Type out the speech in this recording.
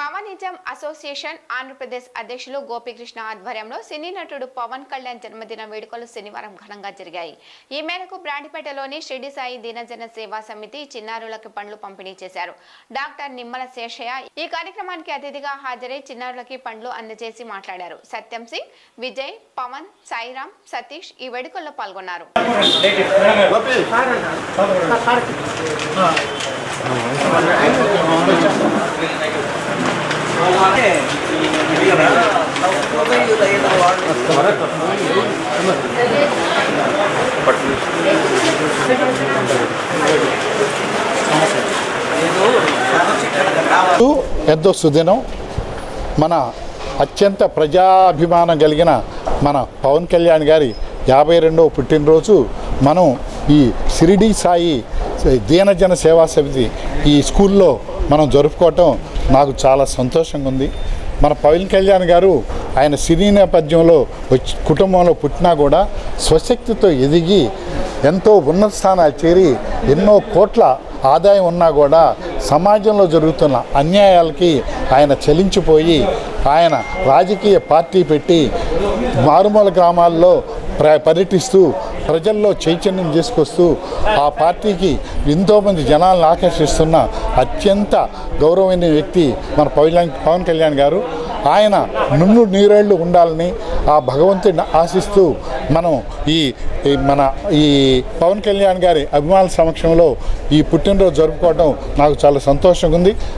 Pawanism association Andhra Pradesh అధ్యక్షులు గోపికృష్ణ ఆధ్వర్యంలో సినీ నటుడు పవన్ కళ్యాణ్ జన్మదిన వేడుకలు శనివారం ఘనంగా జరిగాయి. ఈ మేరకు బ్రాండిపేటలోని షిరిడి సాయి దీనజన సేవా సమితి చిన్నారులకు పండ్లు పంపిణీ చేశారు. డాక్టర్ నిమ్మల శేషయ్య ఈ కార్యక్రమానికి అతిథిగా హాజరై చిన్నారులకి పండ్లు అందజేసి మాట్లాడారు. సత్యం సింగ్, విజయ్, పవన్, సాయిరామ్, సతీష్ ఈ వేడుకల్లో పాల్గొన్నారు. ఎంతో సుదినం మన అత్యంత ప్రజాభిమానం కలిగిన మన పవన్ కళ్యాణ్ గారి 52వ పుట్టినరోజు మనం ఈ షిరిడి సాయి దీనజన సేవా సమితి ఈ స్కూల్లో మనం జరుపుకోవటం నాకు చాలా సంతోషంగా ఉంది. మన పవన్ కళ్యాణ్ గారు ఆయన సినీ నేపథ్యంలో కుటుంబంలో పుట్టినా కూడా స్వశక్తితో ఎదిగి ఎంతో ఉన్నత స్థానాలు చేరి ఎన్నో కోట్ల ఆదాయం ఉన్నా కూడా సమాజంలో జరుగుతున్న అన్యాయాలకి ఆయన చలించిపోయి ఆయన రాజకీయ పార్టీ పెట్టి మారుమూల గ్రామాల్లో పర్యటిస్తూ ప్రజల్లో చైతన్యం చేసుకొస్తూ ఆ పార్టీకి ఎంతోమంది జనాలను ఆకర్షిస్తున్న అత్యంత గౌరవమైన వ్యక్తి మన పవన్ కళ్యాణ్ గారు. ఆయన నున్ను నీరేళ్లు ఉండాలని ఆ భగవంతుడిని ఆశిస్తూ మనం ఈ పవన్ కళ్యాణ్ గారి అభిమానుల సమక్షంలో ఈ పుట్టినరోజు జరుపుకోవడం నాకు చాలా సంతోషంగా ఉంది.